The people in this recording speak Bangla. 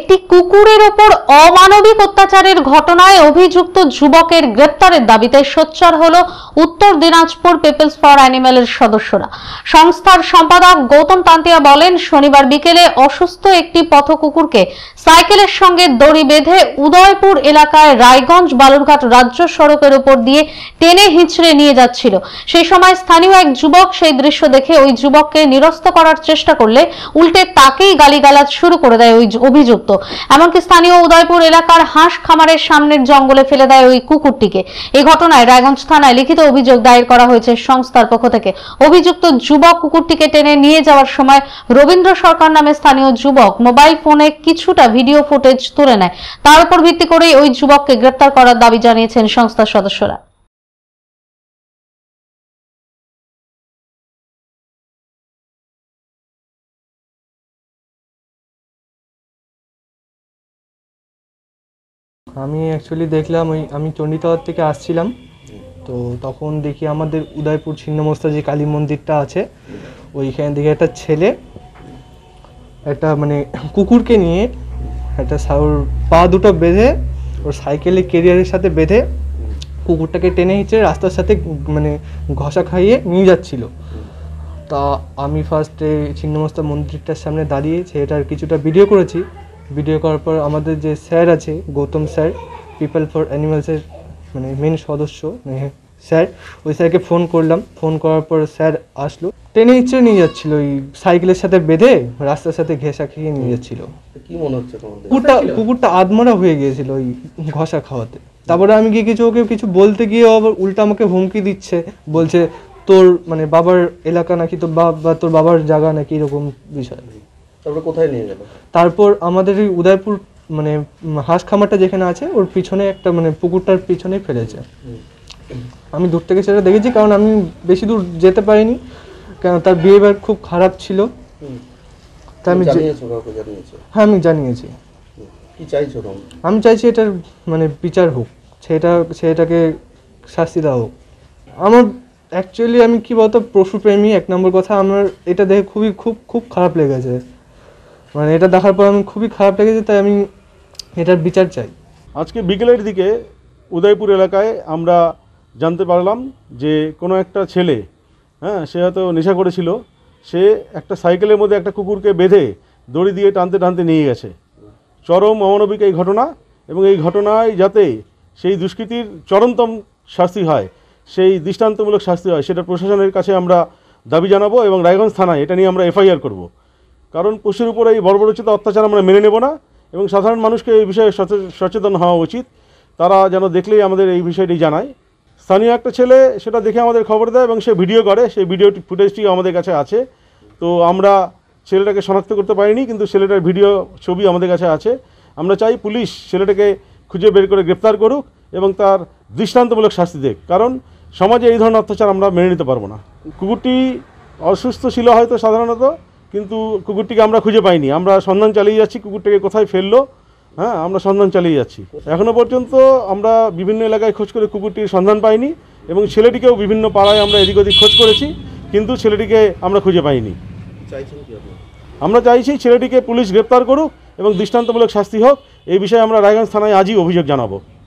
একটি কুকুরের উপর অমানবিক অত্যাচারের ঘটনায় অভিযুক্ত যুবকের গ্রেপ্তারের দাবিতে সোচ্চার হলো উত্তর দিনাজপুর পিপলস ফর অ্যানিমেলের সদস্যরা। সংস্থার সম্পাদক গৌতম তান্তিয়া বলেন, শনিবার বিকেলে অসুস্থ একটি পথ কুকুরকে সাইকেলের সঙ্গে দড়ি বেঁধে উদয়পুর এলাকায় রায়গঞ্জ বালুরঘাট রাজ্য সড়কের উপর দিয়ে টেনে হিঁচড়ে নিয়ে যাচ্ছিল। সেই সময় স্থানীয় এক যুবক সেই দৃশ্য দেখে ওই যুবককে নিরস্ত করার চেষ্টা করলে উল্টে তাকেই গালিগালাজ শুরু করে দেয় ওই অভিযুক্ত। এমনকি স্থানীয় উদয়পুর এলাকার হাঁস খামারের সামনের জঙ্গলে ফেলে দেয় ওই কুকুরটিকে। এই ঘটনায় রায়গঞ্জ থানায় লিখিত অভিযোগ দায়ের করা হয়েছে সংস্থার পক্ষ থেকে। অভিযুক্ত যুবক কুকুরটিকে টেনে নিয়ে যাওয়ার সময় রবীন্দ্র সরকার নামে স্থানীয় যুবক মোবাইল ফোনে কিছুটা ভিডিও ফুটেজ তুলে নেয়। তার উপর ভিত্তি করেই ওই যুবককে গ্রেপ্তার করার দাবি জানিয়েছেন সংস্থার সদস্যরা। আমি অ্যাকচুয়ালি দেখলাম আমি চণ্ডীতলা থেকে আসছিলাম, তো তখন দেখি আমাদের উদয়পুর ছিন্নমস্তা যে কালী মন্দিরটা আছে ওইখানে দেখি একটা ছেলে একটা কুকুরকে নিয়ে একটা ওর পা দুটো বেঁধে ওর সাইকেলে ক্যারিয়ারের সাথে বেঁধে কুকুরটাকে টেনে হিঁচড়ে রাস্তার সাথে ঘষা খাইয়ে নিয়ে যাচ্ছিল। তা আমি ফার্স্টে ছিন্নমস্তা মন্দিরটার সামনে দাঁড়িয়ে সেটার কিছুটা ভিডিও করেছি। ভিডিও করার পর আমাদের যে স্যার আছে গৌতম স্যার, পিপল ফর অ্যানিমেলসের মেন সদস্য স্যার, ওই স্যারকে ফোন করলাম। ফোন করার পর স্যার আসলো, টেনে হিঁচড়ে নিয়ে যাচ্ছিল ওই সাইকেলের সাথে বেঁধে রাস্তার সাথে ঘেঁষা খেয়ে নিয়ে যাচ্ছিল। কি মনে হচ্ছে তোমাদের? কুকুরটা আধমরা হয়ে গিয়েছিল ওই ঘষা খাওয়াতে। তারপরে আমি গিয়ে ওকে কিছু বলতে গিয়ে আবার উল্টা আমাকে হুমকি দিচ্ছে, বলছে তোর বাবার এলাকা নাকি, তোর তোর বাবার জায়গা নাকি, এরকম বিষয়। তারপর কোথায় নিয়ে গেল? তারপর আমাদের এই উদয়পুর হাঁস খামারটা যেখানে আছে ওর পিছনে একটা পুকুরটার পিছনেই ফেলেছে। আমি দূর থেকে সেটা দেখেছি, কারণ আমি বেশি দূর যেতে পারিনি, কারণ তার বিহেভিয়ার খুব খারাপ ছিল। হ্যাঁ, আমি জানিয়েছি। কি চাইছো তুমি? আমি চাইছি এটার বিচার হোক, সেটাকে শাস্তি দেওয়া হোক। আমার অ্যাকচুয়ালি আমি কি বলতো, পশুপ্রেমী এক নম্বর কথা। আমার এটা দেখে খুব খারাপ লেগেছে। এটা দেখার পর আমি খুবই খারাপ লেগেছে, তাই আমি এটার বিচার চাই। আজকে বিকেলের দিকে উদয়পুর এলাকায় আমরা জানতে পারলাম যে কোনো একটা ছেলে, সে হয়তো নেশা করেছিল, সে একটা সাইকেলের মধ্যে একটা কুকুরকে বেঁধে দড়ি দিয়ে টানতে টানতে নিয়ে গেছে। চরম অমানবিক এই ঘটনা, এবং এই ঘটনায় যাতে সেই দুষ্কৃতির চরমতম শাস্তি হয়, সেই দৃষ্টান্তমূলক শাস্তি হয়, সেটা প্রশাসনের কাছে আমরা দাবি জানাবো এবং রায়গঞ্জ থানায় এটা নিয়ে আমরা এফআইআর করব। কারণ পশুর উপরে এই বর্বরোচিত অত্যাচার আমরা মেনে নেব না, এবং সাধারণ মানুষকে এই বিষয়ে সচেতন হওয়া উচিত। তারা যেন দেখলেই আমাদের এই বিষয়টি জানায়। স্থানীয় একটা ছেলে সেটা দেখে আমাদের খবর দেয় এবং সে ভিডিও করে, সেই ভিডিও ফুটেজটি আমাদের কাছে আছে। তো আমরা ছেলেটাকে শনাক্ত করতে পারিনি, কিন্তু ছেলেটার ভিডিও ছবি আমাদের কাছে আছে। আমরা চাই পুলিশ ছেলেটাকে খুঁজে বের করে গ্রেপ্তার করুক এবং তার দৃষ্টান্তমূলক শাস্তি দেখ, কারণ সমাজে এই ধরনের অত্যাচার আমরা মেনে নিতে পারবো না। কুকুরটি অসুস্থ ছিল হয়তো সাধারণত, কিন্তু কুকুরটিকে আমরা খুঁজে পাইনি। আমরা সন্ধান চালিয়ে যাচ্ছি, কুকুরটিকে কোথায় ফেললো, আমরা সন্ধান চালিয়ে যাচ্ছি। এখনও পর্যন্ত আমরা বিভিন্ন এলাকায় খোঁজ করে কুকুরটির সন্ধান পাইনি, এবং ছেলেটিকেও বিভিন্ন পাড়ায় আমরা এদিক ওদিক খোঁজ করেছি, কিন্তু ছেলেটিকে আমরা খুঁজে পাইনি। আমরা চাইছি ছেলেটিকে পুলিশ গ্রেপ্তার করুক এবং দৃষ্টান্তমূলক শাস্তি হোক। এই বিষয়ে আমরা রায়গঞ্জ থানায় আজই অভিযোগ জানাবো।